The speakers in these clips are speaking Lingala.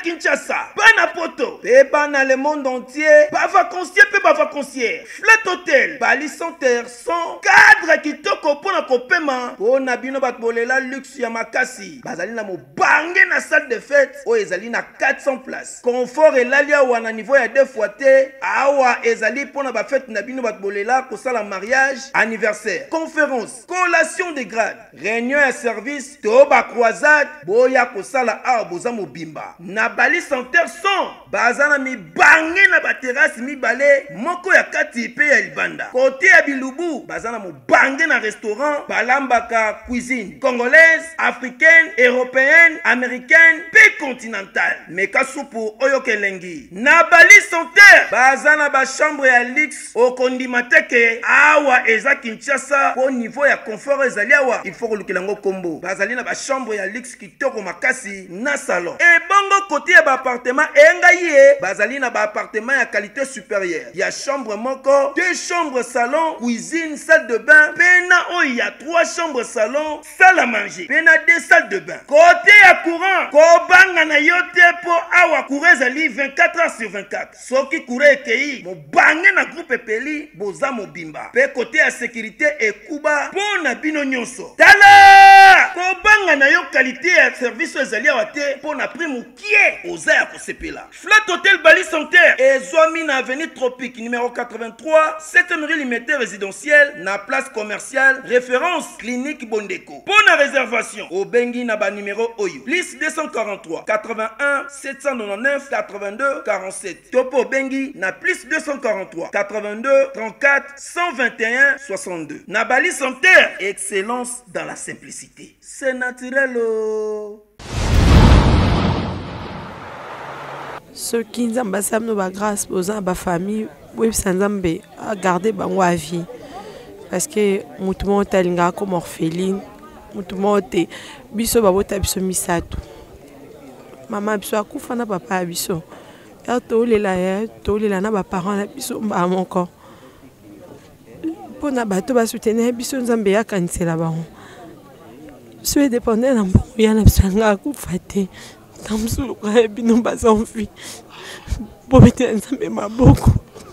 Kinshasa, bana poto, pe bana le monde entier, ba vacancier pe ba vacancier. Flat Hotel, Bali Center, son cadre kitoko pona kopema, pona bino batbolela luxe ya makasi. Bazali na mo bange na salle de fête, o ezali na 400 places. Confort elalia wana niveau ya 2 fois te, awa ezali pona ba fête na bino batbolela ko sala mariage, anniversaire, conférence, collation de grade, réunion ya service, to ba croisade, boya ko sala awa boza mobimba. Na Bali Center son, bazana mi bange na ba terrasse mi balé, moko ya kati pe ya libanda. Côté ya Bilubu, bazana mo bange na restaurant, balambaka cuisine congolaise, africaine, européenne, américaine, pe continentale. Meka supu oyo kelengi. Na Bali Center, bazana ba chambre ya luxe, okondimateke awa eza Kinshasa, au niveau ya confort ezali awa, il faut kolukela ngo kombo. Bazali na ba chambre ya luxe kitoko makasi na salon. Et bongo côté ya ba appartement engaye, bazali na ba appartement ya qualité supérieure. Ya chambre moko, 2 chambres salon, cuisine, salle de bain, pena o ya 3 chambres salon, salle à manger. Pena 2 salles de bain. Côté ya courant, ko banga na yote po awa courant ezali 24 heures sur 24. Soki courant ekei, mo bange na groupe peli, boza mobimba. Pe côté ya sécurité et kuba, po na bino nyonso. Tala! Ko banga na yo qualité ya service ezali awa te, po na prix mukie, oza ya kosepela. Flat Hotel Bali Center, ezwami na avenue Tropique numéro 83, 7e rue Limité résidentielle, na place commerciale, référence clinique Bondeko. Pour la réservation, au Bengi na ba numéro Oyo, plus 243 81 799 82 47. Topo Bengi na plus 243 82 34 121 62. Na Bali Center, excellence dans la simplicité. C'est naturel. Ceux qui nous ont grâce aux familles, oui, ça nous a gardé la vie. Parce que nous avons été comme orpheline, nous avons été misato. Maman biso akufa na papa biso. Ya tolela na ba parents na biso ba moko. Pona bato ba soutenir biso nzambe ya kanisela bango. So dépendait na ya na biso nga akufa te. Tamsulu kwa bino baza envie. Bomete nzambe maboko.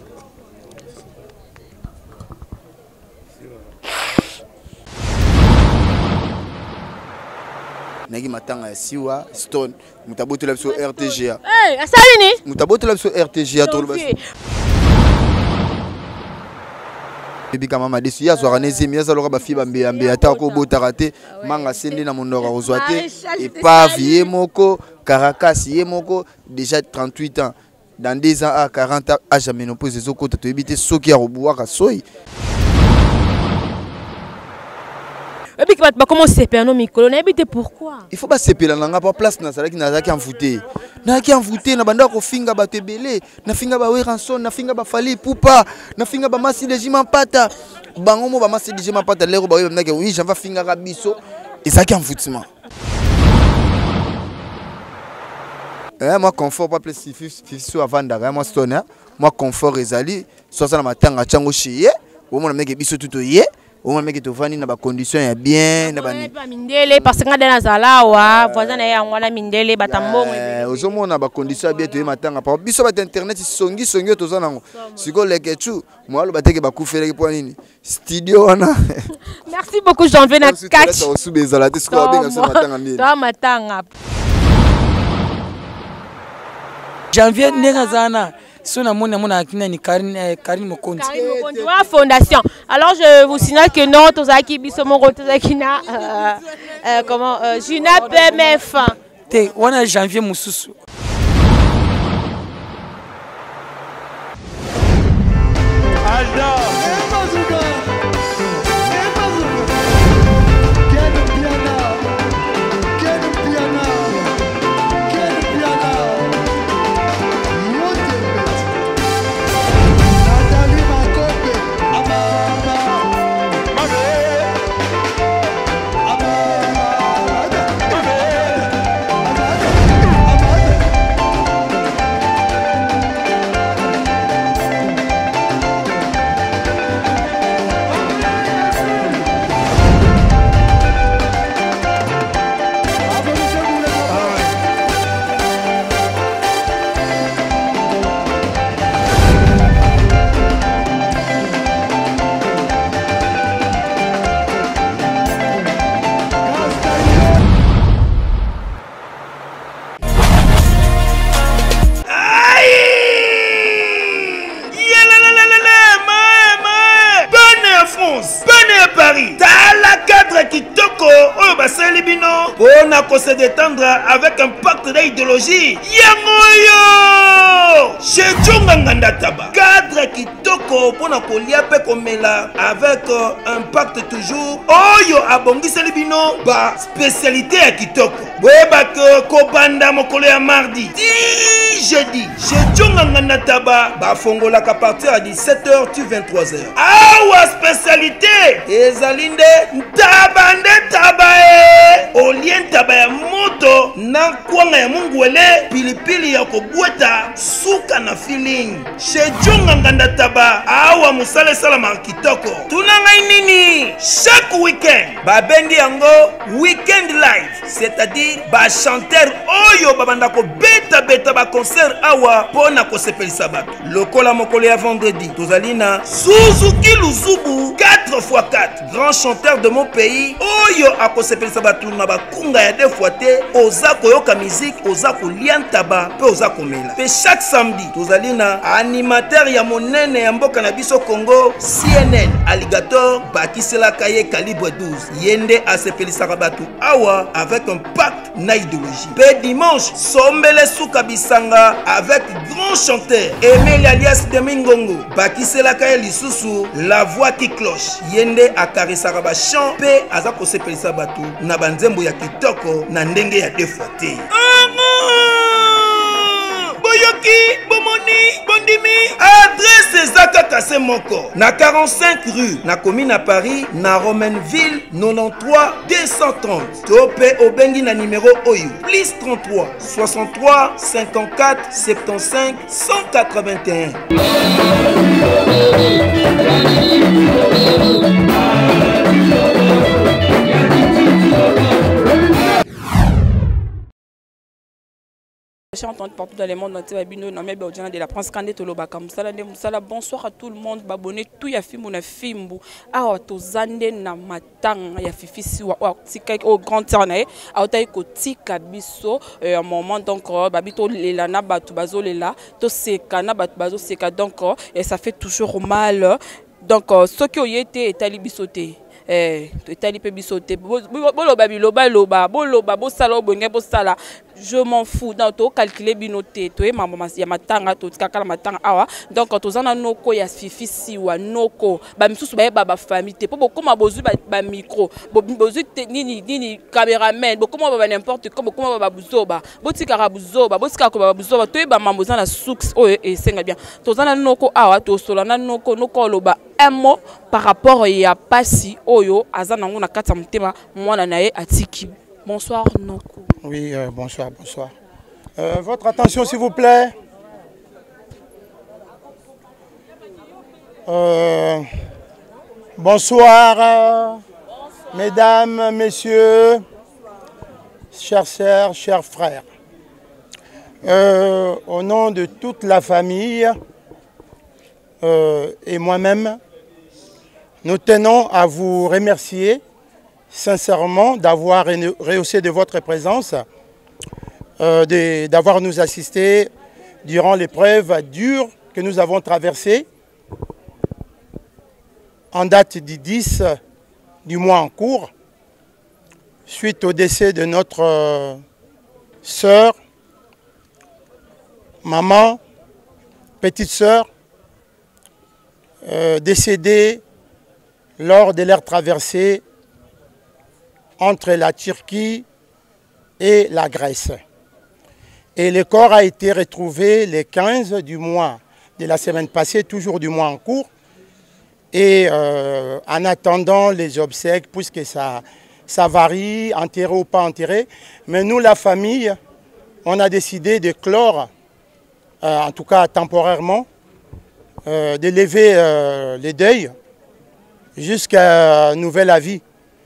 Nagi matanga ya siwa stone mutaboto la biso RTGA. Eh, asali ni? Mutaboto la biso RTGA to lo Bibi kama madesi ya soirée nezimi ya zaloka ba fi bambe ambe ata ko botarate manga sende na monora ozwate et pas vie moko Caracas ye moko déjà 38 ans dans 2 ans à 40 ans à jamais non pose ezoko to ebité soki ya robuaka soyi. Et puis comment c'est perno mikolo na ebité pourquoi? Il faut pas sepela nanga pas place na sala ki na zaki envoûté. Na ki envoûté na banda ko finga ba tebele, na finga ba weranson, na finga ba fali pupa, na finga ba masi de jima pata. Bango mo ba masi de jima pata lero ba na ke oui, j'en va finga rabiso. Et ça qui envoûtement. Moi confort pas plus fifi avant d'arrêt moi stone. Moi confort ezali, soit ça na matanga chango chiye, au moins na meke biso tuto ye. On mec qui vani na ba condition ya bien na ba mindele parce que ngada na zalawa voisin na ya ngwana mindele batambongo ozomona ba condition bien to matanga pa biso ba internet songi to zanango siko lekechu mwalo bateke ba kufele ki nini studio wana. Merci beaucoup Janvier na catch ça osu bezala te siko ba benga matanga mie to matanga Janvier nega zana. Karine Mokonzi. Fondation. Alors je vous signale que non, Tozaki Bisomoro Tozakina, comment, Juna PMF. Te, wana Janvier Moussousou. On a qu'on se détendre avec un pacte d'idéologie. Yangoyo! Chez Djonganganda Taba. Cadre kitoko pour na kolia pe komela avec un pacte toujours. Oyo abongi selibino ba spécialité à kitoko. Weba ko banda mokolo ya mardi. Jeudi. Chez Djonganganda Taba ba fongola ka partir à 17h tu 23h. Awa spécialité ezalinde tabande tabae. Olien taba ya moto na kwanga ya mungwele pilipili ya kobweta suka na feeling. Chez Djonganganda Taba awa musale salama kitoko. Tunanga nini? Chaque week-end babendi yango weekend live, c'est-à-dire ba chanteur oyo babanda ko beta ba concert awa pona ko sepelisa bato. Lokola mokolo ya vendredi tozalina Suzuki Luzubu 4x4, grand chanteur de mon pays oyo akosepelisa bato na bakunga ya deux fois te, oza koyoka musique, oza kolia ntaba pe oza komela. Pe chaque samedi tozalina animateur ya monene ya mboka na biso Congo CNN Alligator bakisela kaye calibre 12 yende asepelisa bato awa avec un pacte na idéologie. Pe dimanche sombele suka bisanga avec grand chanteur Emile alias Demingongo bakisela kaye lisusu la voix qui cloche yende akarisaka ba chant pe aza kosepelisa bato na banzembo ya kitoko na ndenge ya defote. Boyoki bomoni bondimi adresse ezaka kase moko na 45 rue na commune à Paris na Romainville 93 230 tope obengi na numéro oyo plus 33 63 54 75 181. J'ai entendu partout dans le monde entier, de la France Kandé Tolobaka, bonsoir à tout le monde, babonné tout ya film na fimbu, ah to zande na matang ya fifi siwa tika au grand ternae, ah ta ko tika biso un moment donc babito lela na batu bazo lela, to seka na batu bazo seka donc et ça fait toujours mal. Donc ce qui oyete est ali bisoté. Je m'en fous dans to calculer binoté to maman ya matanga to kakala matanga awa donc tozana noko ya fifi siwa noko ba misusu ba famille te po bokoma bozu ba micro bozu nini cameraman bokoma ba n'importe comment bokoma ba buzoba botika buzoba botika ko ba buzoba to ba mambo za na suks o e senga bien tozana noko awa to solana noko loba un mot par rapport ya pasi oyo azana ngona kata mutema mwana nae atiki. Bonsoir Noko. Oui, bonsoir. Votre attention s'il vous plaît. Bonsoir, mesdames, messieurs, chères sœurs, chers frères. Au nom de toute la famille et moi-même, nous tenons à vous remercier sincèrement d'avoir rehaussé de votre présence, d'avoir nous assisté durant l'épreuve dure que nous avons traversée en date du 10 du mois en cours, suite au décès de notre sœur, maman, petite sœur, décédée lors de leur traversée entre la Turquie et la Grèce. Et le corps a été retrouvé le 15 du mois de la semaine passée, toujours du mois en cours. Et en attendant les obsèques, puisque ça varie, enterré ou pas enterré, mais nous, la famille, on a décidé de clore, en tout cas temporairement, de lever les deuils jusqu'à nouvel avis.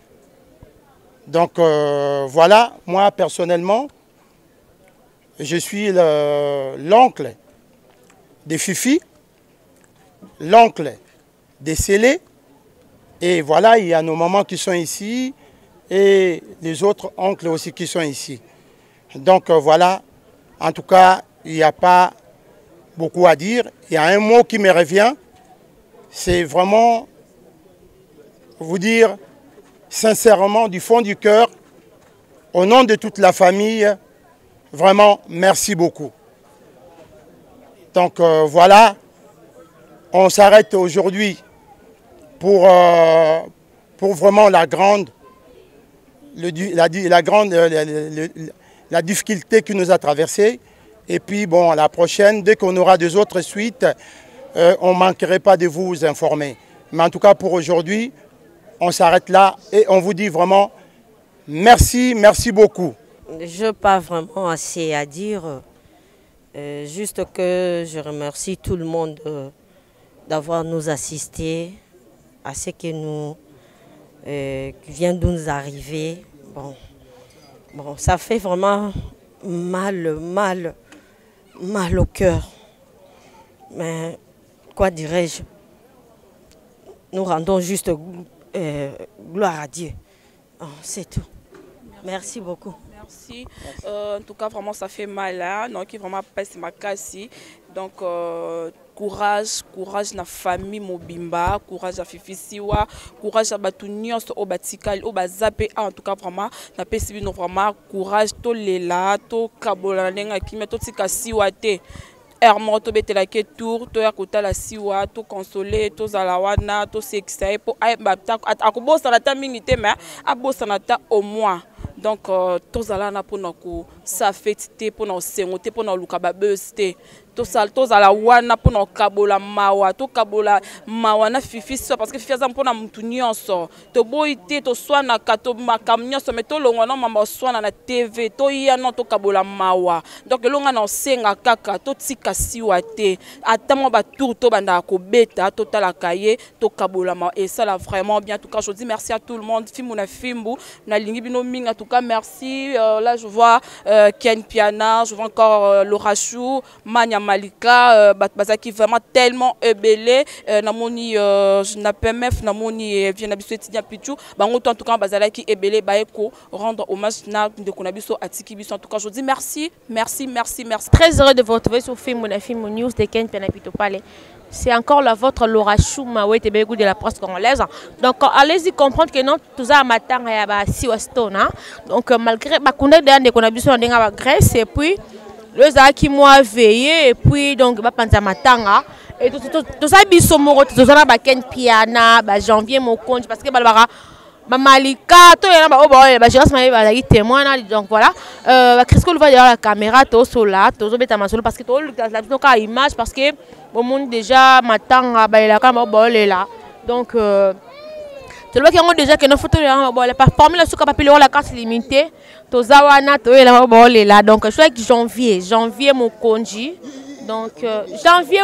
Donc voilà, moi personnellement, je suis l'oncle de Fifi, l'oncle de Célé, et voilà, il y a nos mamans qui sont ici, et les autres oncles aussi qui sont ici. Donc voilà, en tout cas, il n'y a pas beaucoup à dire. Il y a un mot qui me revient, c'est vraiment vous dire sincèrement du fond du cœur Au nom de toute la famille, vraiment, merci beaucoup. Donc voilà, on s'arrête aujourd'hui pour vraiment la difficulté qui nous a traversée. Et puis bon, à la prochaine, dès qu'on aura des autres suites, on ne manquerait pas de vous informer. Mais en tout cas, pour aujourd'hui, on s'arrête là et on vous dit vraiment merci, merci beaucoup. Je n'ai pas vraiment assez à dire. Juste que je remercie tout le monde d'avoir nous assisté à ce que nous qui vient de nous arriver. Bon, ça fait vraiment mal au cœur. Mais quoi dirais-je? Nous rendons juste gloire à Dieu. C'est tout. Merci beaucoup. Merci. En tout cas, vraiment, ça fait mal. Hein? Donc, il vraiment passe ma casse. Donc, courage na famille Mobimba, courage à Fifi Siwa, courage à Batunios, au Batikal, au Bazapé. En tout cas, vraiment, na pesibino vraiment courage. To lela, to kabola nenga kimi, to tika siwa te. Hermo to betela ke tour, to yakota la siwa, to consoler, to zalawana, to sexay, po ay bapta. Akobosa na ta mingite, mais abosa na ta au moins. Donc, tous allons pour nous s'affecter, pour nous sengoter, pour nous lukababeusté. Tous allons wana pour nous kabola mawa, to kabola mawa na fifi so parce que fifi azam pour na mutunyo so. To boite to swana kato makamnyo so meto longwa na mama swana na TV, to ya no to kabola mawa. Donc longa na senga kaka to tika siwa te. Atamo ba tour to banda ko beta to tala kaye to kabola mawa et ça là vraiment bien. En tout cas, je dis merci à tout le monde. Fimuna fimbu na lingi bino minga. En tout cas, merci. Là, je vois Ken Piana, je vois encore Laura Chou, Manya Malika, Bazaki vraiment tellement ébélé. Namoni, je n'appelle MEF, Namoni, Viennabiso Etidia Pichou. En tout cas, Bazalaki ébélé, Baeko, rendre hommage de Konabiso Atikibiso. En tout cas, je dis merci, merci, merci, merci. Très heureux de vous retrouver sur Film News de Ken Piana Pito Palais. C'est encore la vôtre Laura Chouma de la presse congolaise. Donc allez-y comprendre que non tout ça matin il y a Siwastone. Donc malgré bakunda de qu'on a besoin de Grèce et puis les a qui moi veillé et puis donc ba panza matanga et tout ça biso moro tout ça ba Ken Piana ba janvier mon compte parce que balbara Malika, tout le monde ba Gérard Maï ba yi témoin donc voilà qu'est-ce que va derrière la caméra tout cela tout ça beta masolo parce que tout la image parce que au monde déjà matanga ba la caméra là donc tu vois qu'il y a déjà que nos photos là parmi la souka papier la carte limitée tout ça wana tout là donc je suis janvier mon konji donc janvier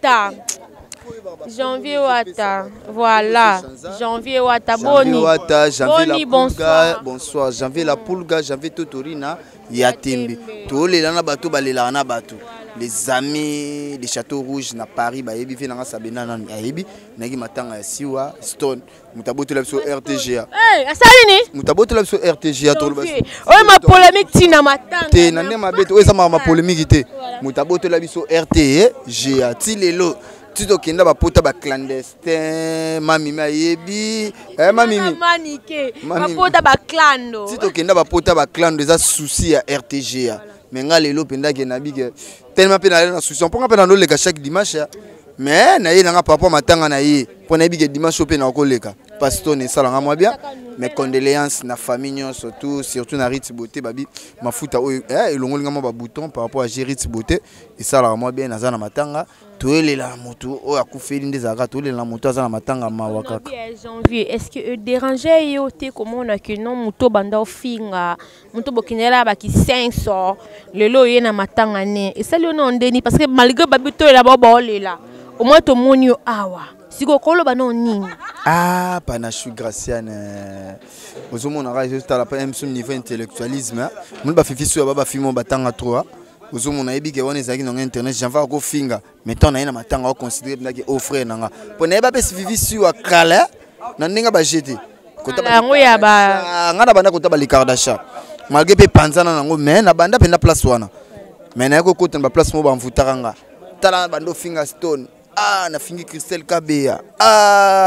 Wata, voilà. Janvier Wata, Boni. Janvier Wata, bonsoir. Janvier la Pulga, Janvier Totorina, Yatembe. Tous les lana bateau, balelana bateau. Les amis, les châteaux rouges, na Paris, Bayebi, Fenanga Sabena, Yaebi, Nagi Matanga, Siwa, Stone, Mutabote la sur RTGA. Hey, Asalini Mutabote la sur RTGA, oh, ma polémique, Tina Matanga. T'es nané ma bête, oui, ça m'a polémique. Mutabote la sur RTGA, Tilelo. Tito kenda ba pota ba clandestin mami mayebi mami ba pota ba clando Tito kenda ba pota ba clando des soucis à RTGA mais nga lelo penda ke na bige tellement pe na souci on prend pe na le chaque dimanche mais na ye na papa matanga na ye pour na bige dimanche pe na ko leka pastor ne sala nga bien mes condoléances na famille surtout na Ritz Beauté babi mafuta elongoli nga ba bouton par rapport à Ritz Beauté et ça la moi bien na matanga toele la moto o akufeli ndezaka toele la moto azana matanga mawa kaka janvier est-ce que déranger yo te comment on a que non moto banda ofinga moto bokinela ba ki 500 lelo ye na matanga ne et ça le non ndeni parce que malgré babi to la bobo lela au moins to monio awa siko kolo bano nini panachu graciane ozomona ra juste à la même niveau intellectualisme mun ba fifi so ba fimo batanga 3 ozomona yebi ke wana ezaki na internet j'envoie ko finga mettons na ina matanga o considérer ndaki offre nanga po na ba pe fifi so akala na ndinga ba jeter kota ba ngoya ba ngana banda kota ba likardasha malgré pe panzana nango mais na banda pe na place wana mais na ko kota ba place mo ba mfutaranga tala bando finga stone na fingi Christelle Kabea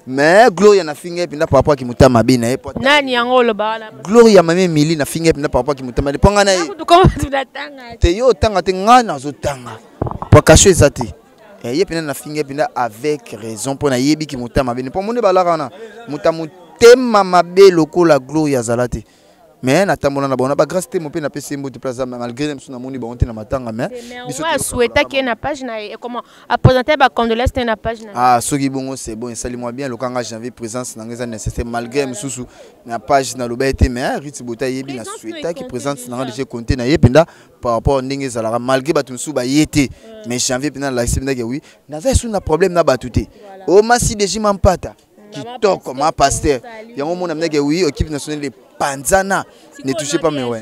mais Gloria na finga pinda par rapport à qui mutama bina e nani yango lo bala Gloria mame mili na finga pinda par rapport à qui mutama ponga na te yo tanga te ngana zo tanga pour cacher ezati et ye pinda na finga pinda avec raison pour na yebi qui mutama bina pour monde balaka na mutamu tema mabe lokola Gloria zalate mais natambola na bona ba grâce te mo pe na pese mbo de place malgré même sona moni bonté na matanga mais biso souhaita que na page na et comment à présenter ba condoléances na page na ah soki bongo c'est bon sali moi bien lokanga janvier présence na ngeza nécessaire malgré mususu na page na loba été mais riti bota yebi na souhaita qui présence na déjà compter na yepinda par rapport ndenge zalara malgré batu musu ba yete mais janvier pina la semaine que oui na za sous na problème na batuté o masi déjà mampata kitoko ma pasteur yango mona mneke oui équipe nationale de Panzana ne touchez pas mes ouais.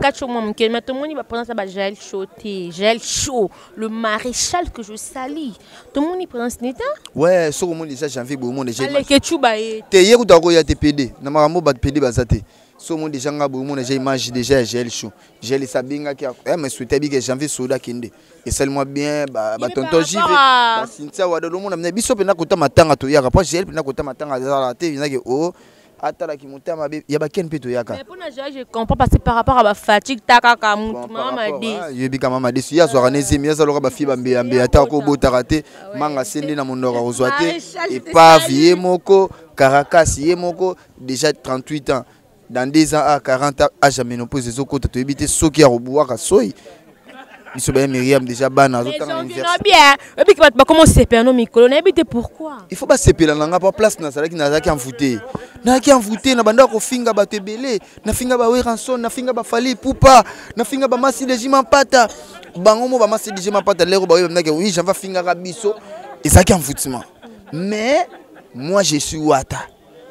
Gel chaud, le maréchal que je salis. Tout le monde y présente n'était. Ouais, sur le monde déjà janvier bon monde déjà. Allez que tu bailles. Te hier ou ya TPD. Na maramo bat PD bazate. Sur le monde déjà ngabo monde déjà image déjà gel chaud. Gel sabinga qui mais souhaiter bi que janvier soda kinde. Et seulement bien ba tonton JV. Ba Cynthia wa do monde na biso pena kota matanga to ya rapport gel pena kota matanga za te vina que oh atala ki mutama ya ba ken peto yaka. Mais pour na je comprends parce que par rapport à la fatigue takaka mama di. Yebi ka mama desi ya soir nezemi ya zaloka ba fiba mbe ambe ata ko botarate manga sende na mondoka ozwate et pas vie moko Caracas ye moko déjà 38 ans dans 10 ans à 40 ans à jamais non poser zoko to ebité soki ya robuaka soyi. Biso ba Myriam déjà bana zo tanga université. Non bien. Et puis ba comment c'est perno mikolo na ebité pourquoi? Il faut pas se pela nanga pas place na sala ki na zaki envoûté. Na ki envoûté na banda ko finga ba tebele, na finga ba Weranson, na finga ba Fali Poupa, na finga ba Masi Lejima Pata. Bango mo ba Masi Lejima Pata lero ba yo na que oui, j'en va finga rabiso et ça qui envoûtement. Mais moi je suis wata.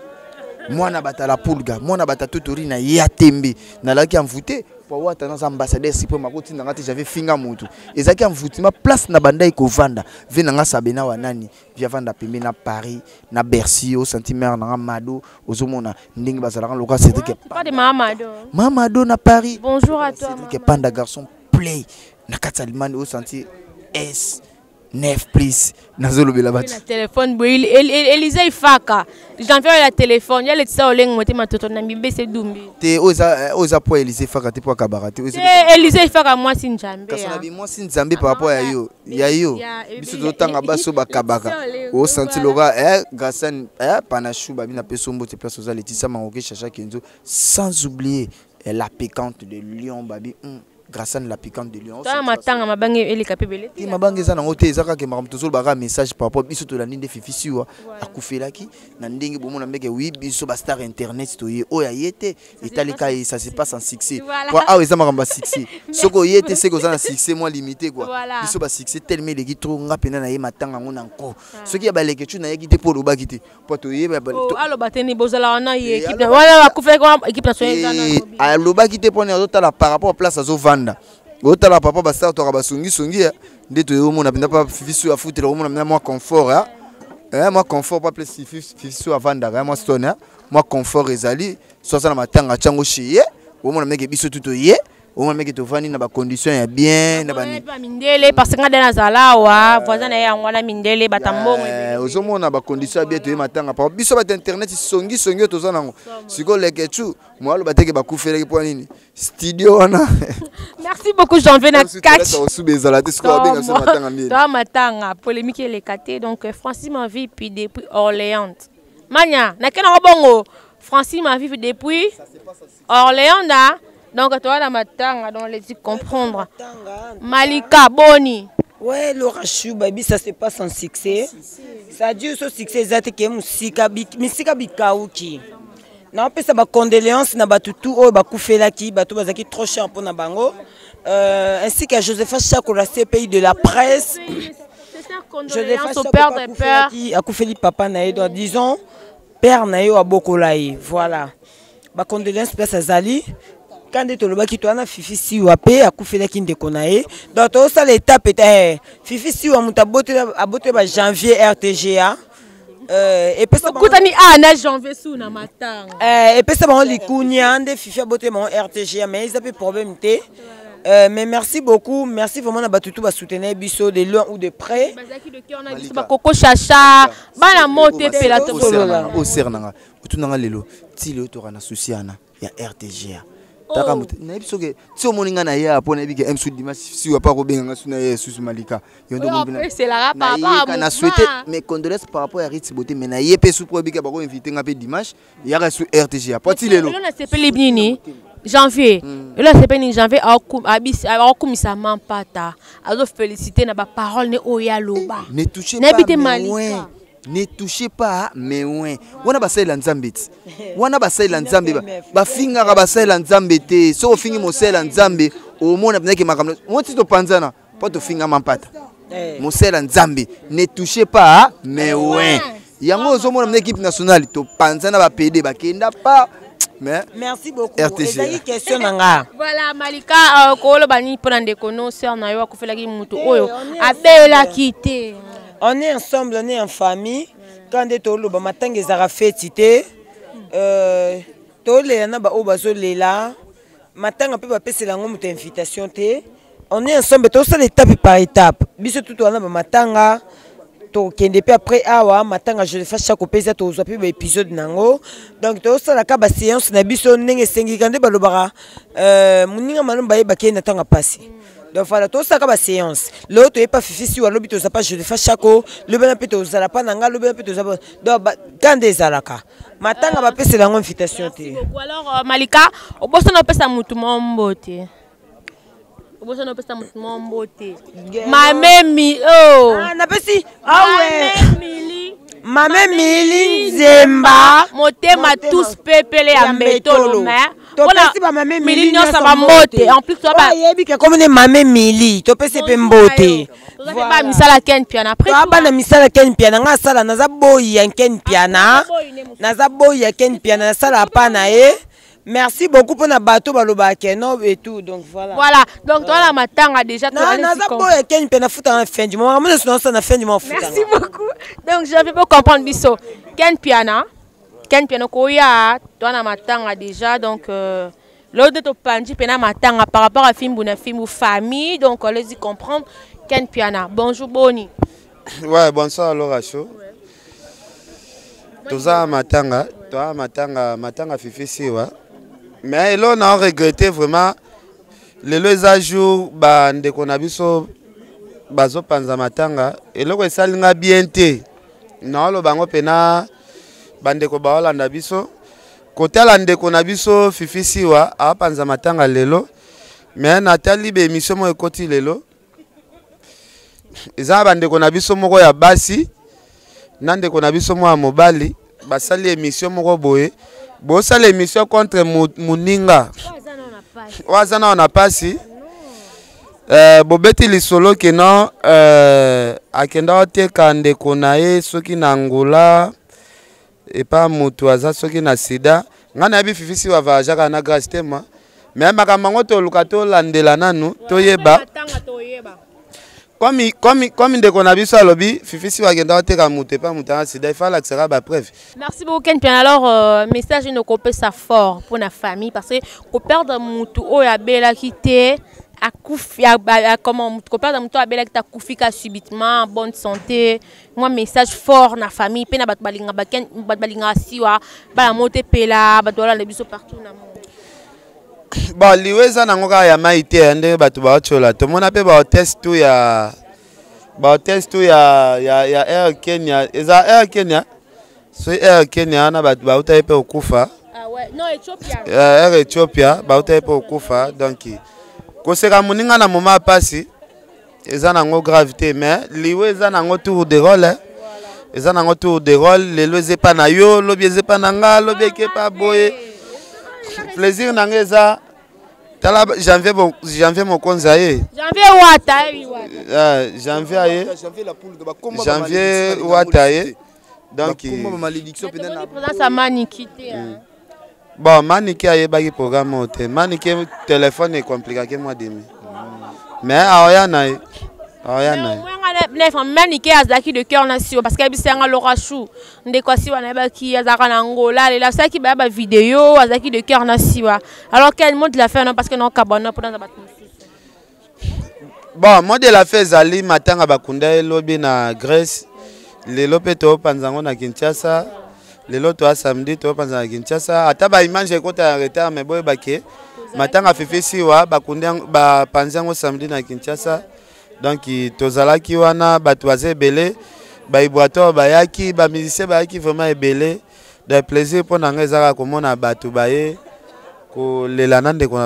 Moi na bata la pulga, moi na bata tutori na yatembe, na la ki envoûté. Pour voir dans ambassadeur si pour ma côté j'avais finga mutu ezaki envoûtement place na banda iko vanda venanga sabena wanani via vanda pembe na Paris na Bercy au centimètre na Mado ozomona ndingi bazalaka loka c'était que pas de Mamado na Paris. Bonjour à toi c'est que panda garçon play na katsalimani au senti S 9 plus nazolo bela bat téléphone Elisa ifaka j'en fais la téléphone il y a le ça oleng moté matoto na mibé c'est dumbi te oza po Elisa ifaka te po kabarate Elisa ifaka moi si njambe kasana bi moi si nzambe par rapport à yo biso totanga baso bakabaka au senti loga gasan panachou babi na peso mbote place oza letisa mangoke chacha kenzo sans oublier la piquante de Lyon babi grâce à la piquante de Lyon. Toi matanga mabangi eli kapebele. Ti mabangi za na hotel ezaka ke maram tozol baka message par rapport biso to la ninde fifisi wa akufelaki na ndenge bomo na mbeke oui biso ba star internet to ye oya yete etalika ça se passe en succès. Quoi ah ezama kamba succès. Soko yete c'est que ça na succès moins limité quoi. Biso ba succès tellement les trop ngapena na ye matanga ngona nko. Soki ya baleke tu na ye kite po loba kite. Po to ye ba oh alo bateni bozala na ye équipe wala akufela ko équipe nationale za na. Loba kite po na otala par rapport place azo Otala papa basta to basungi sungi ndeto yo mona pinda pa fifisu ya foot le mona moi confort moi confort pas plus fifisu ya vanda moi stone moi confort ezali sosa na matanga chango chiye o mona meke biso tuto ye o mona meke to vani na ba condition ya bien na ba mindele parce que ngada na zalawa voisin na yango na mindele batambongo ozo mona ba condition bien to matanga pa biso ba internet songi to za nango siko leke chu moi lo bateke ba kufele po nini studio wana. Merci beaucoup Jean-Vé na catch. Dans matanga polémique les caté donc Francis ma vie puis depuis Orléans. Mania na kena bongo Francis ma vie depuis Orléans da donc toi dans matanga donc les comprendre. Malika Boni. Ouais, Laura Chou, baby, ça se passe en succès. Ça dit ce succès exact que musika bikauki. Na pesa ba condoléances na batutu o bakufela ki batu bazaki trop cher pour na bango ainsi qu'à Josepha Chakola CPI de la presse. Josepha au père de père qui a kufeli papa na edo disons père na yo abokolayi voilà ba condoléances pesa zali quand to lobaki to na fifi si wape akufela ki ndeko na ye donc to ça l'étape était fifi si wa mutabote abote ba janvier RTGA et puis ça kutani na janvier sous na matanga et puis ça ba likunya ande fifi abote mon RTGA mais ils avaient problème té Mais merci beaucoup, merci vraiment à Batutu va soutenir Bisso de loin ou de près. Bazaki de cœur na biso ba Coco Chacha, bana moté pelato solola. Au cernanga, tout nanga lelo, ti le to na souciana, ya RTG. Taka mutu, na biso ke ti o moninga na ya pona bi ke MSU dimanche si wa pas robenga suna ya susu malika. Yondo mo bina. C'est la par rapport à na souhaité mes condoléances par rapport à Ritz Beauté mais na yepé sous pro bi ke ba ko inviter nga pe dimanche, ya ka su RTG. Pas ti lelo. Là c'est pelé bini. Janvier, et là c'est pas ni janvier à commissaire Mampata, à féliciter na ba parole ne oya loba. Ne touchez pas Malika. Ne touchez pas mais ouais. Wana ba sela nzambe ti. Wana ba sela nzambe ba finga ka ba sela nzambe te. So fingi mo sela nzambe o mona bneke makamno. Moti to panzana, pas to finga Mampata. Mo sela nzambe. Ne touchez pas mais ouais. Yango zo mona équipe nationale to panzana ba PD ba kenda pas. Mais merci beaucoup. RTG. Question nanga. Voilà Malika ko lo bani pour ndeko kono sœur na yo ko fela ki mutu oyo abela kité. On est ensemble, on est en famille. Quand on est au matin, on a fait tité. On est ensemble, on est étape par étape. Biso tout on a matanga. Après awa matanga je le fais chaque pays to zo pe épisode nango donc to ça la ka ba séance na biso ndenge sengi kande balobara muninga malomba yeba ke na tanga passer. Donc voilà, tout ça comme séance. L'autre est pas fifi si ou l'autre est pas je le fais chaque le ben peut aux alapa nanga le ben peut aux donc quand des alaka. Matanga va passer la invitation. Alors Malika, au bout on appelle ça mutumo mbote. Au bout on appelle ça mutumo mbote. Mamemi oh. Ah na pesi. Ah ouais. Mamemi Mili Zemba motema tous pepele ya mbetolo mais voilà Mili nyosa ba mbote en plus toi ba yebi ke comme ne Mamé Mili to pese pe mbote ba misala ken piano après ba na misala ken piano nga sala na za boyi ya ken piano na za boyi ya ken piano na sala pana merci beaucoup pour na bateau baloba keno et tout donc voilà donc toi la matanga déjà na za boyi ken piano futa en fin du mois moi je suis en fin du mois futa merci beaucoup donc je vais pas comprendre biso ken piano koya toi na matanga déjà donc l'autre to panji pena matanga par rapport à film ou famille donc on les y comprendre ken piano bonjour Boni. Ouais bonsoir Laura Show. Toza matanga fifi siwa mais là on a regretté vraiment les jours ba ndeko na biso bazo panza matanga eloko esalinga bien te na lo bango pena bandeko ba Holanda biso kotala ndeko na biso fifi siwa a panza matanga lelo mais natali be émission mo ekoti lelo eza bandeko na biso moko ya basi na ndeko na biso mo ya mobali basali émission moko boye bosala émission contre muninga wazana on a pasi bobeti lisolo ke non akenda oteka ndeko na ye soki na Angola et pas mutu aza soki na sida ngana yabi fifisi wa vajaka na grâce tema mais makamango to lukato landela nanu toyeba comme ndeko na biso alobi fifisi wa kenda oteka mutu et pas mutu na sida il faut la sera ba preuve. Merci beaucoup Ken Pian. Alors message ne couper ça fort pour la famille parce que ko perdre mutu o ya bela kité a koufi comment ko perdre mutu a bela kité koufika subitement en bonne santé. Moi message fort na famille pe na bat balinga ba Ken bat balinga siwa ba la monter pela ba dola le biso partout na monde. Bon liweza nango ka ya maite ande batu ba chola to mona pe ba test tu ya Air Kenya eza Air Kenya so Air Kenya na batu ba uta pe okufa ouais non Ethiopia Air Ethiopia ba uta pe okufa donc ko sera muninga na moma pasi eza nango gravité mais liweza nango tour de rôle eza nango tour de rôle lelo zepa na yo lobi zepa na nga lobi ke pa boye plaisir nangeza tala janvier mokonza ye janvier wata janvier wata ye donc malédiction peut être présence à Maniki bon Maniki aye bagi programme te Maniki téléphone est compliqué que moi demi mais ayana Maniki azaki de cœur nation parce que bisanga Laura Chou ndeko si wana baki azaka na Angola les la saki ba vidéo azaki de cœur nation alors quel monde la fait non parce que non kabana pour dans Bon, moi de la fait Zali matanga bakunda lobby na Grèce. Lelo pe to panzango na Kinshasa. Lelo to samedi to panzango na Kinshasa. Ata ba image ko ta retard mais boy bake. Matanga fefesi wa bakunda ba panzango samedi na Kinshasa. Donc tozala ki wana batwaze belé. Ba iboato bayaki ba musicien bayaki vraiment ebelé. De plaisir pour nanga ezaka komona batu baye. Voilà,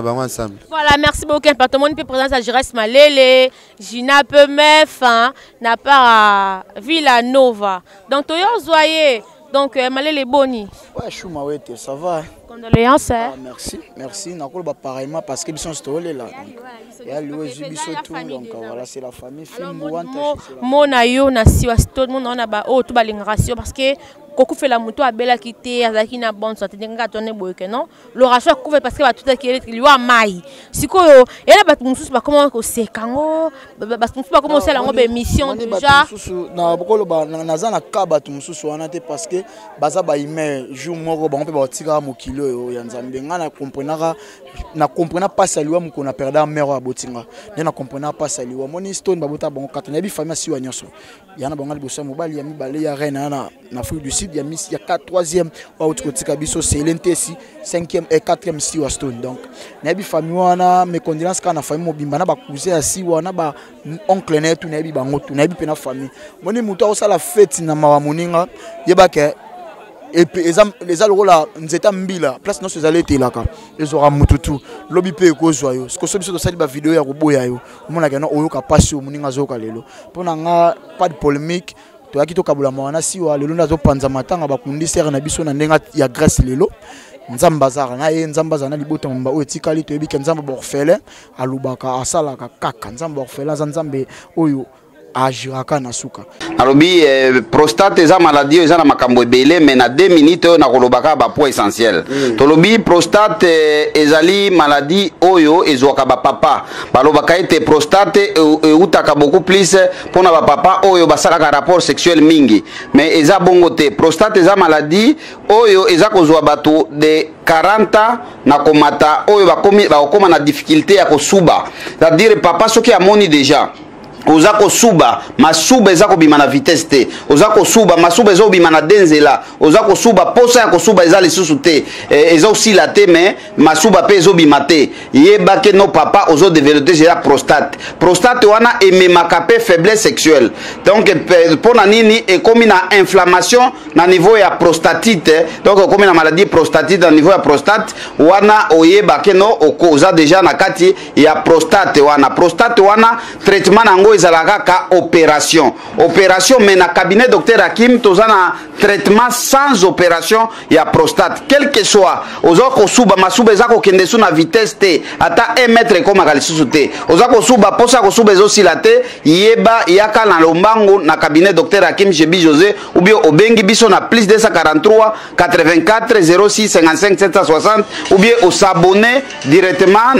merci beaucoup. Tout le monde peut présenter à Jires Malele, Gina Pemef, n'a pas Villanova. Donc, tu as donc Malele Boni. Ouais, je suis Mawete, ça va. Condoléances. Merci, merci. Nous avons pareillement parce que nous sommes là. Il y a le tout, donc voilà, c'est la famille. Mon aïe, na siwasto, mon on a ba oh tout balingration parce que Koku fait la moto à bella quitté, Azaki na bonne santé, n'enga tourner boyke non. L'orage couvre parce que va tout qui est lui a maille. Si quoi, et là bat musus ba comment ko c'est kango, parce que pas commencer la ngobe mission déjà. Na bokolo ba na zana ka bat musus wana te parce que baza ba ime jour moko ba on peut ba tika mo kilo yo ya nzambe nga na comprena pas saliwa mo ko na perda mero abotinga. Na comprena pas saliwa moni stone ba bota bon katana bi famille si wa nyoso. Yana bangali bosa mobali ya mibale ya reine na Afrique du Sud. Il y a 4 3e c'est l'intessi 5e et 4e si wa stone donc nabi famille wana mes condoléances kana famille mobimba na ba cousin asi wana ba oncle na tout nabi bango tout nabi pena famille moni muto o sala fête na mawa moninga yeba ke et puis les alrola nzeta mbila place non se zalete laka les aura mututu lobi pe ko zoyo ce que so biso to sali ba vidéo ya koboya yo mona ke no oyo ka passe moninga zoka lelo pona nga pas de polémique. Toaki to kabula mwana siwa lelo nazo panza matanga bakundi sere na biso na ndenga ya Grèce lelo nzamba zara na ye nzamba zana libota mba o etikali to yebike nzamba borfele alubaka asalaka kaka nzamba borfele nzambe oyo agiraka na suka alobi prostate eza maladie eza na makambo ebele mais na 2 minutes oyo nakolobaka ba point essentiel tolobi prostate ezali maladie oyo ezwaka ba papa balobaka ete prostate eutaka beaucoup plus pona ba papa oyo basalaka rapport sexuel mingi mais eza bongo te prostate eza maladie oyo eza kozwa bato de 40 na komata oyo bakoma na difficulté ya kosuba c'est-à-dire papa soki amoni déjà Ozako suba masuba ezako bima na vitesse te ozako suba masuba ezo bima na denzela ozako suba posa ya kosuba ezali susu te ezo sila te mais masuba pe ezo bima te yeba ke no papa ozo développer la prostate wana ememaka pe faiblesse sexuelle donc pona nini ekomi na inflammation na niveau ya prostatite donc ekomi na maladie prostatite na niveau ya prostate wana oyeba ke no okoza déjà na kati ya prostate wana traitement nango ezalaka ka opération mais na cabinet docteur Hakim tozana traitement sans opération ya prostate quel que soit ozako suba masuba ezako kende su na vitesse te ata 1 mètre koma kalisusu te ozako suba posa ko suba ezosila te yeba yaka na lombango na cabinet docteur Hakim Jebi José ou bien obengi biso na plus 243 84 06 55 760 ou bien au s'abonner directement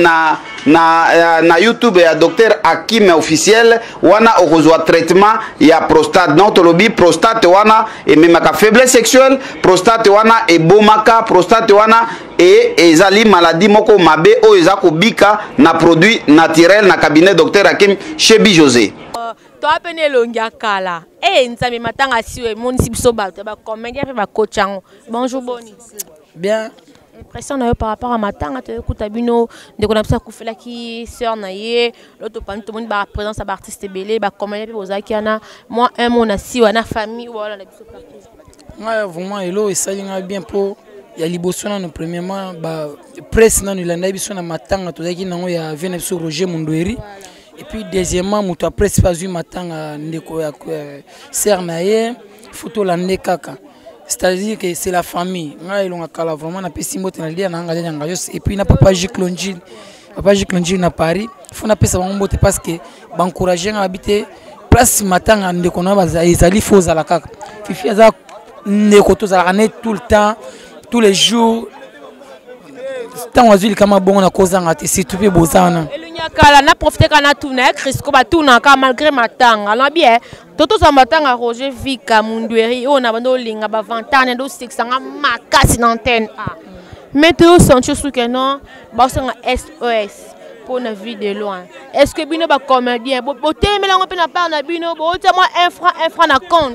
na YouTube ya docteur Hakim officiel wana okozwa traitement ya prostate non tolobi prostate wana ememaka faiblesse sexuelle prostate wana ebomaka prostate wana ezali maladie moko mabe oyo eza kobika na produit naturel na cabinet docteur Hakim Shebi José to apene longia kala nzambe matanga siwe monisi biso bato ba comédien pe ba coach yango bonjour boni bien impression na yo par rapport à matanga to écoute bino ndeko na biso kufela ki sœur na ye l'autre pan tout monde ba présence à artiste belé ba comédien pe ozaki ana moi un mon asi wana famille wala na biso partout ouais vraiment elo esalinga bien pour ya liboso na premièrement ba presse na nilanda biso na matanga tozaki nango ya vene biso Roger Mundoeri et puis deuxièmement muto après pas eu matanga ndeko ya sœur na ye photo la ndekaka c'est-à-dire que c'est la famille nga ilonga kala vraiment na pesi mbote na lia na nga nyanga et puis na papa Jiklonjil na Paris faut na pesa mbote parce que ba encourager nga habiter place matanga ndeko na baza ezali faux à la kaka fifi za ndeko to za tout le temps tous les jours tant wazili kama bongo na kozanga te si tu peux bozana kala na profiter kana tuna Crisco ba tuna ka malgré matanga na bien toto sa matanga Roger Vika Mundoeri on a bando linga ba vantane do sexanga makasi na antenne a météo sentir sous que non ba senga SOS pour la vie de loin. Est-ce que bino ba comédien boté melango pe na part na bino bo moi un franc na compte.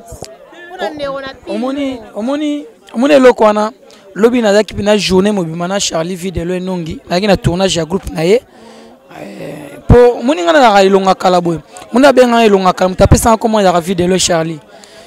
Omoni lokwana lobi na zaki na journée mobimana Charlie vie de loin nongi na tournage ya groupe na ye po moni ngana na ilonga kala boy mona benga ilonga kala mutapesa comment ya vie de loin Charlie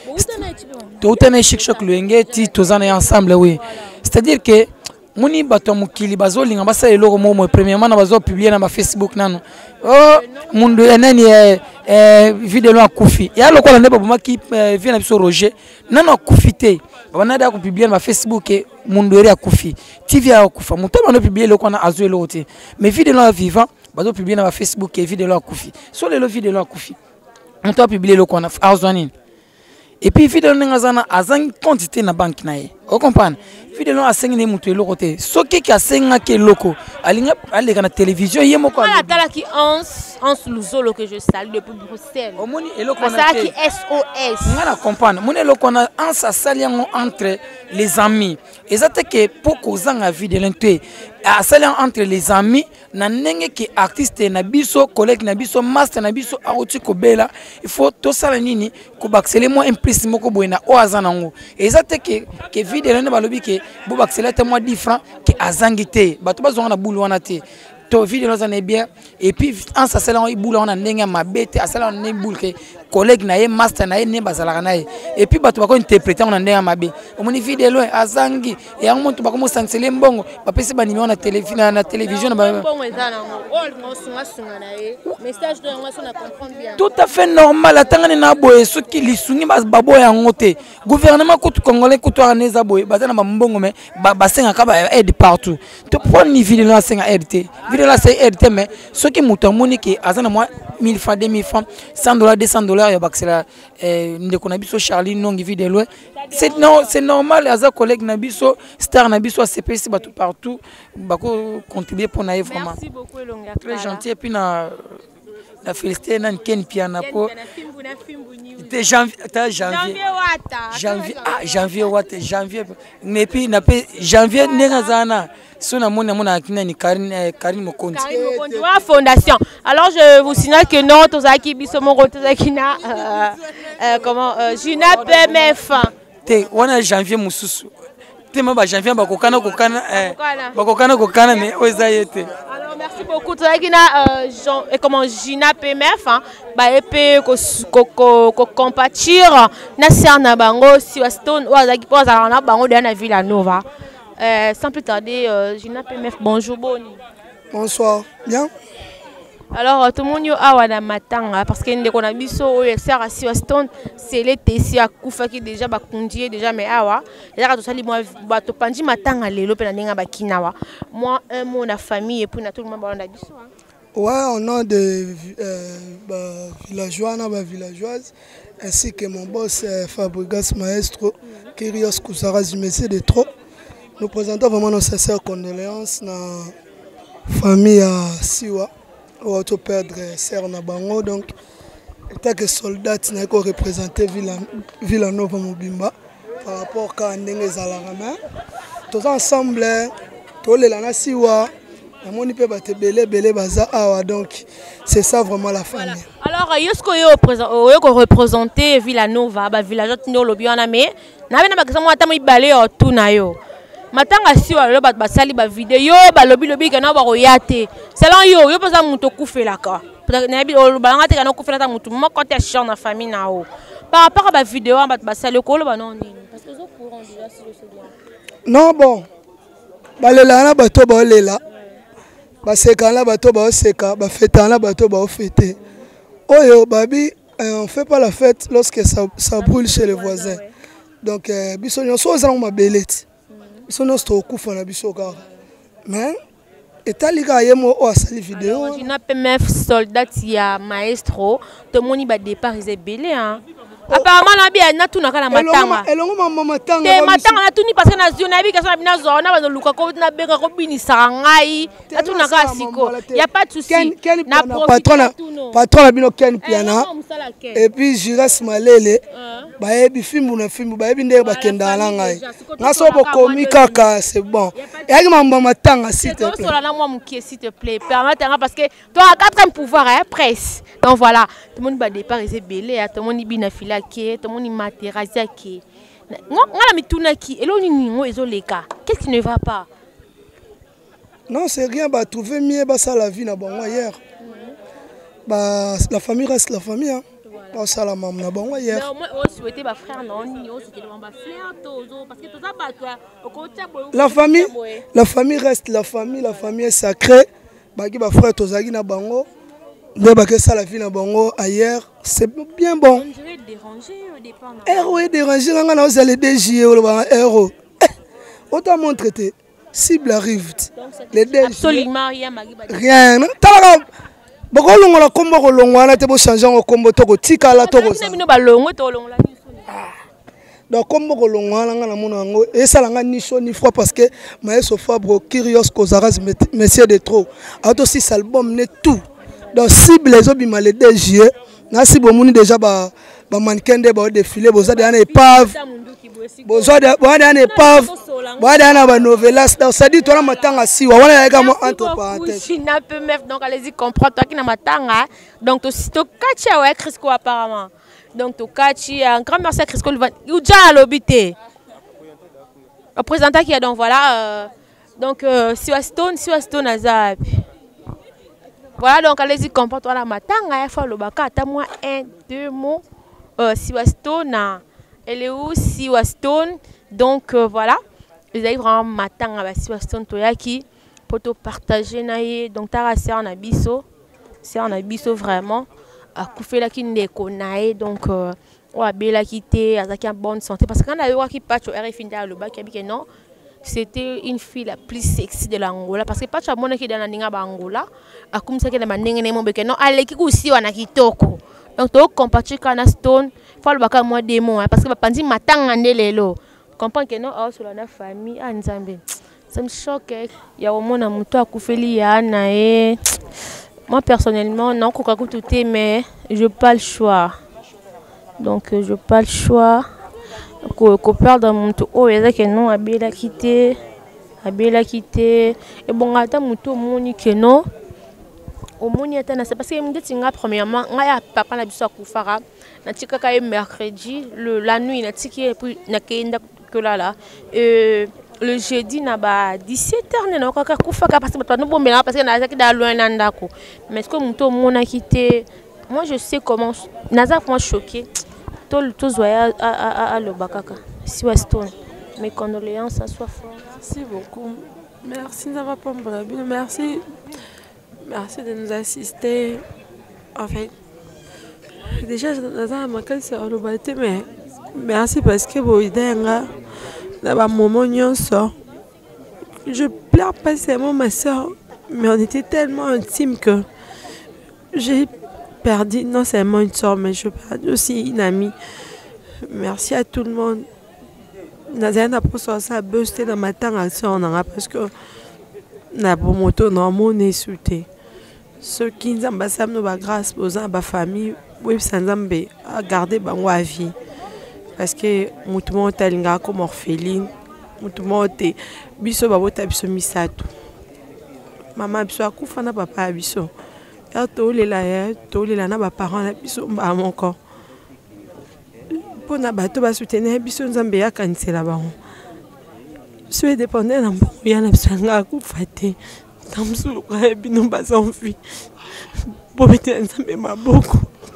to utana shikshok luenge ti tozana ensemble oui c'est-à-dire que moni bato mukili bazolinga basa eloko mo premièrement na bazo publier na Facebook nano oh mundu nani vidéo a kufi ya lokola ndeba boma ki vient na biso Roger nano kufi te banada ko publier na Facebook mundu eri akufi TV a kufa muto bano publier loko na azo eloko te mais vidéo a vivant bazo publier na Facebook vidéo a kufi so le vidéo a kufi muto publier loko na azwanini. Et puis vidéo n'engazana azang quantité na banque nae. Vous comprenez? Vidéo a sengi ne mutu eloko te. Soki ki asenga ke loko alinga alega na télévision yemo ko. La tala ki ans luzolo que je salue depuis Bruxelles. Omoni eloko na ça qui SOS. Ngana comprendre. Moni eloko na ans asaliango entre les amis. Ezate ke poko zanga vidéo lente. Asaliango entre les amis na nenge ki artiste na biso collègue na biso master na biso aroti ko bela. Il faut to sala nini ko baxele mo implice moko boyena o azanango. Ezate ke vidéo ne balobi ke bo baxele te mo 10 francs ke azangite. Bato bazonga na bulu wana te. To vidéo zane bien et puis en ça c'est là on boule on a ndenge mabete asala on ne boule que collègue na ye master na ye ne bazala na ye et puis bato bako interpréter on a ndenge mabe omoni vidéo azangi et on monte bako mo sanctionner mbongo ba pese ba numéro na télévision na mbongo ezana ngo sunga sunga na ye message de ngo ça na comprendre bien tout à fait normal atangani na boye soki lisungi babo ya ngote gouvernement kutu congolais kutu aneza boye bazana ba mbongo mais basenga ka ba aide partout to prendre ni vidéo na senga aide là c'est RT mais ce qui mouton monique azana moi 1000 francs 2000 francs $100 $200 ya baxela ndeko na biso Charlie nongi vidéo c'est normal aza collègue na biso star na biso CPC batou partout bako contribuer pour na vraiment merci beaucoup Elonga très gentil et puis na féliciter na Ken Piana po janvier mais puis na janvier ngazana sona mona akina ni Karine Mokonzi wa fondation. Alors je vous signale que non tozaki biso mo tozakina comment Juna PMF te wana janvier mususu te ma ba janvier bakokana mais oyezayete. Alors merci beaucoup tozakina comment Juna PMF ba epé ko compatir na serna bango si Stone wa zaki po za na bango de na Villanova. Sans plus tarder, Gina PMF, bonjour Boni. Bonsoir, bien. Alors, tout le monde a un matin parce que nous avons vu que Stone, c'est l'été, c'est à Koufa qui déjà conduit déjà, mais awa. Et là, tout moi, bato panji matin à l'élo, penaninga bakinawa. Moi, un mot na famille et puis tout le monde a vu ça. Ouais, on a des villageois, villageoises, ainsi que mon boss Fabregas Maestro, Kyrios Koussaraz, Messie de trop. Nous présentons vraiment nos sincères condoléances à la famille à Siwa, où on a perdre Serre Nabango. Donc, étant que soldat, nous avons représenté Villanova Mobimba par rapport à Ndenge Zalarama. Tous ensemble, tous les lana Siwa, donc c'est ça vraiment la famille. Alors, est-ce que vous représentez Villanova, village de Nolobiana, mais vous avez tout matanga siwa lo bat basali ba vidéo ba lobi kana ba royate selon yo poza muto kufelaka na bi o balanga te kana kufela ta mutu moko te chant na famille na o par rapport à ba vidéo bat basali ko lo ba non nini parce que zo courant déjà si le second non bon balela na bato ba lela ba seka na bato ba seka ba fêter na bato ba fêter oyo babi on fait pas la fête lorsque ça brûle chez les voisins donc biso nyonso za ma belete biso nyonso tokufa na biso kaka mais etalika yemo o asali vidéo Jina PMF soldat ya maestro to moni ba départ is belé hein apparemment na bien na tuna kana matanga elongo mama matanga te matanga na tuni parce que na zone na bi kasi na bina zona ba luka ko na benga ko binisa ngai na tuna ka siko y a pas de souci na patron na bino Ken Piana et puis Jiras Malele bayebi fimbu na fimbu bayebi ndenge bakenda na ngai ngaso bokomi kaka c'est bon yaki mambo matanga s'il te plaît là moi mon qui s'il te plaît permettez-moi parce que toi à quatrième pouvoir hein presse donc voilà tout le monde va départ c'est belé tout le monde bina fila qui tout le monde materasia qui ngala mituna qui elo ningo ezoleka qu'est-ce qui ne va pas? Non c'est rien bah trouver mieux bah ça la vie na bon hier bah la famille reste la famille hein. Pas ça la maman na bon hier. Non moi on souhaitait ba frère non ni on c'était ba frère tozo parce que tout ça pas toi la famille reste la famille est sacrée ba ki ba frère tozaki na bango ne ba que ça la vie na bango ailleurs c'est bien bon. On dirait déranger au départ. Héros est dérangé nga na osale DG o ba héros. Autant montrer te cible arrive. Les DG absolument rien rien. Talaka boko longola kombo ko longwana te bo changer ko kombo to ko tikala to ko sa. Donc kombo ko longwana nga na mona ngo et ça la nga ni chaud ni froid parce que Maestro Fabre Kyrios Kozaras Messier de trop. Auto 6 albums ne tout. Donc cible les obima les DG na si bo muni déjà ba mannequin de ba défiler boza de ana épave. Boza de ana épave. Boza ba novelas donc ça dit toi matanga si wa wana yaka mo entre parenthèses. China peut meuf donc allez-y comprendre toi qui na matanga donc to kacha ouais Crisco apparemment. Donc to kachi un grand merci à Crisco ou déjà à l'obité. Le présentant qui a donc voilà donc Siwa Stone Azab. Voilà donc allez-y comprendre toi la matanga il faut le baka à moi 1 2 mots Siwa Stone elle est où Siwa Stone donc voilà ils arrivent vraiment matanga ba Siwa Stone toyaki pour te partager naie donc ta c'est en abisso vraiment à couper la qui ndeko naie donc on a bien la quitter avec en bonne santé parce que quand on a vu qui patch au RFI dans le bac que non c'était une fille la plus sexy de l'Angola parce que patch a mon qui dans la ninga Angola a comme ça que la mandingue ne m'obéit non allez qui aussi on a kitoko donc to compatir kana Stone faut le bac moi démon parce que va penser matanga ndelelo comprends que non sur la famille à Nzambe ça me choque il y a au moins un mouton à coufeli yana et moi personnellement non quoi tout mais je pas le choix donc je pas le choix qu'on perd dans mon tour oh il que non à bien la quitter et bon attends mouton moni que non au moni attend c'est parce que me dit nga premièrement nga papa na biso akufara na tika ka mercredi la nuit na tiki puis na kenda que là le jeudi na ba 17h na ka kufaka parce que toi nous bombela parce que na zaki da loin na ndako mais est-ce que mouton mona quitté moi je sais comment naza moi choqué tout zoya à le bakaka si Weston mes condoléances à soi fort. Merci beaucoup, merci d'avoir pas me merci de nous assister en fait déjà naza makali c'est au baté mais merci parce que vous idéanga na moment nyonso je pleure pas seulement ma soeur mais on était tellement intimes que j'ai perdu non seulement une soeur mais je perds aussi une amie. Merci à tout le monde. Nazana pour ça boosté dans ma temps parce que na moto non mon insulté. Ceux qui nous ambassam nous grâce aux ba famille oui sanzambe à garder bango à vie parce que mutumo talinga comme orpheline mutumo te biso babota biso misato. Maman biso akufa na papa biso. To les na ba parents na biso ba encore pour na bato ba soutenir biso nzambe ya kanisela bango so dépendait na ya na biso nga ku fate tamsulu ka bino ba sanfi pour mettre nzambe maboko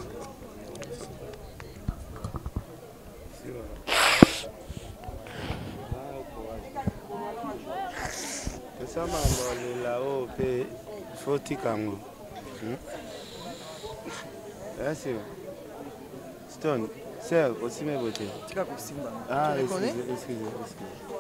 sama la o pe foti kango. Merci. Stone, c'est aussi mes beautés. Ah, excusez.